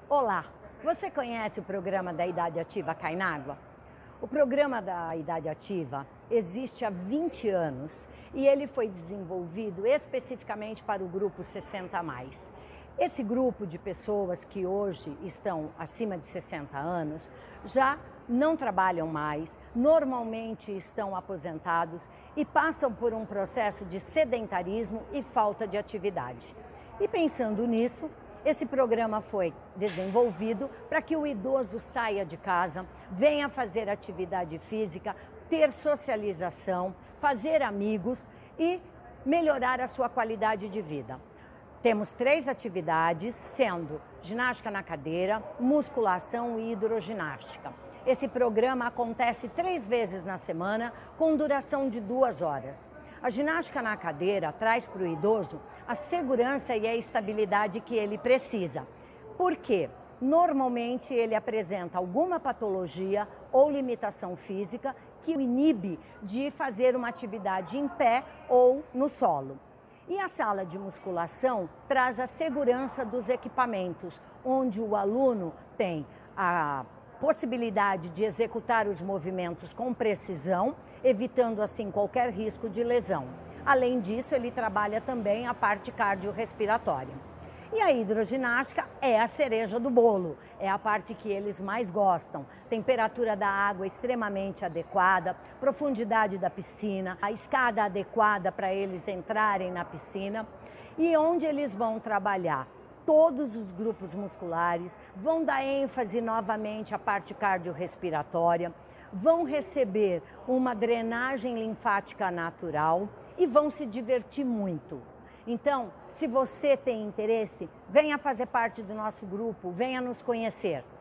Olá, você conhece o programa da Idade Ativa Cai na Água? O programa da Idade Ativa existe há 20 anos e ele foi desenvolvido especificamente para o grupo 60+. Esse grupo de pessoas que hoje estão acima de 60 anos já não trabalham mais, normalmente estão aposentados e passam por um processo de sedentarismo e falta de atividade. E pensando nisso, esse programa foi desenvolvido para que o idoso saia de casa, venha fazer atividade física, ter socialização, fazer amigos e melhorar a sua qualidade de vida. Temos 3 atividades, sendo ginástica na cadeira, musculação e hidroginástica. Esse programa acontece 3 vezes na semana, com duração de 2 horas. A ginástica na cadeira traz para o idoso a segurança e a estabilidade que ele precisa. Por quê? Normalmente ele apresenta alguma patologia ou limitação física que o inibe de fazer uma atividade em pé ou no solo. E a sala de musculação traz a segurança dos equipamentos, onde o aluno tem a possibilidade de executar os movimentos com precisão, evitando assim qualquer risco de lesão. Além disso, ele trabalha também a parte cardiorrespiratória. E a hidroginástica é a cereja do bolo, é a parte que eles mais gostam. Temperatura da água extremamente adequada, profundidade da piscina, a escada adequada para eles entrarem na piscina e onde eles vão trabalhar todos os grupos musculares, vão dar ênfase novamente à parte cardiorrespiratória, vão receber uma drenagem linfática natural e vão se divertir muito. Então, se você tem interesse, venha fazer parte do nosso grupo, venha nos conhecer.